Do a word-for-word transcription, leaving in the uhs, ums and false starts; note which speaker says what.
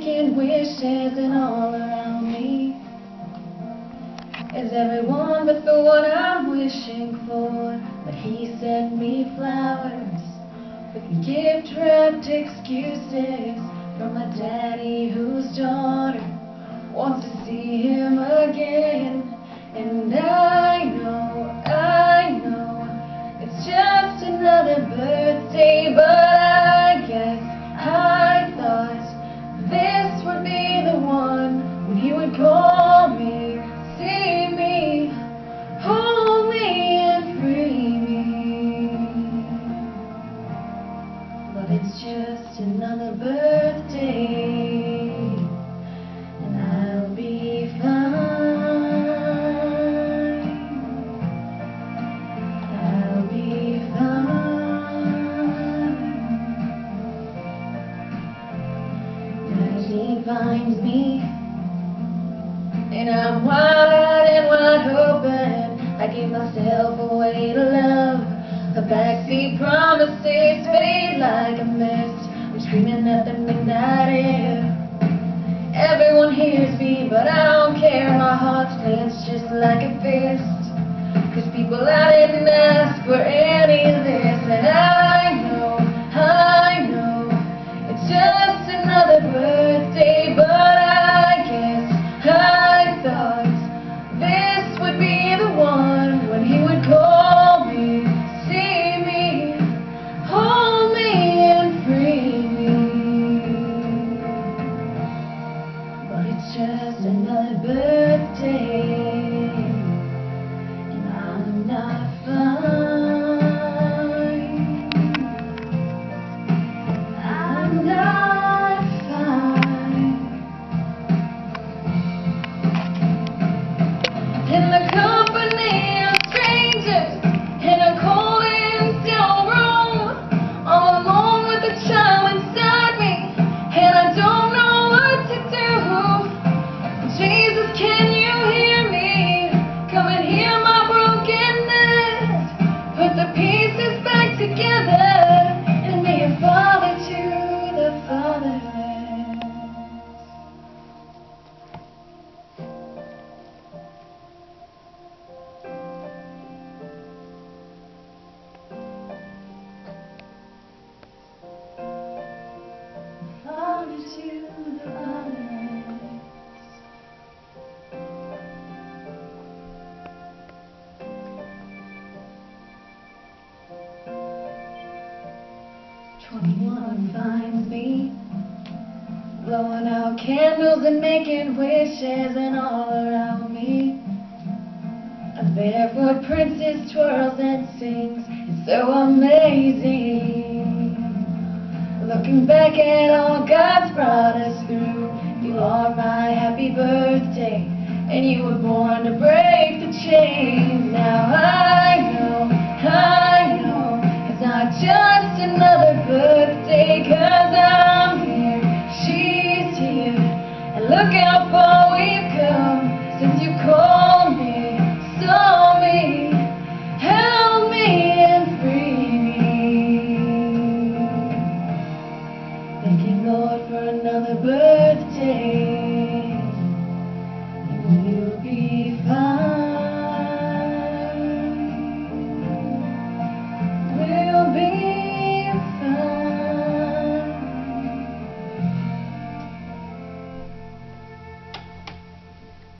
Speaker 1: making wishes and all around me is everyone but the one I'm wishing for. But he sent me flowers with gift-wrapped excuses from my daddy whose daughter wants to see him again. And I know, I know, it's just another birthday, but I guess I thought this would be the one when he would call me, see me, hold me and free me. But it's just another birthday, and I'll be fine. I'll be fine. Magic finds me, and I'm wide-eyed and wide open. I gave myself away to love. A backseat promises fade like a mist. I'm screaming at the midnight air. Everyone hears me, but I don't care. My heart's clenched just like a fist. Cause people, I didn't ask for any of this. And I know, I know, it's just another birthday, but I guess I thought this would be the one when he would call me, see me, hold me and free me. But it's just another birthday, and I'm not fine. I'm not fine. In the company of strangers, in a cold and still room, all alone with a child inside me, and I don't know what to do. Jesus, can you hear me? Come and heal my brokenness. Put the pieces back together and be a father to the fatherless. Father to the fatherless. Twenty-one finds me blowing out candles and making wishes, and all around me a barefoot princess twirls and sings. It's so amazing. Looking back at all God's brought us through, you are my happy birthday, and you were born to break the chains. Now I know, I know, it's not just another birthday, 'cause I'm here, she's here, and look how far